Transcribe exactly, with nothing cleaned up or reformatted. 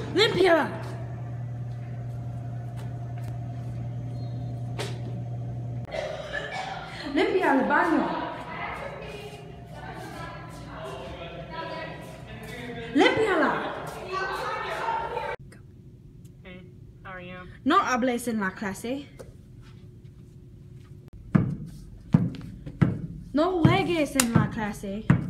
Límpiala. Limpia el baño. Límpiala. Hey, how are you? No hables en la clase. No juegues en la clase.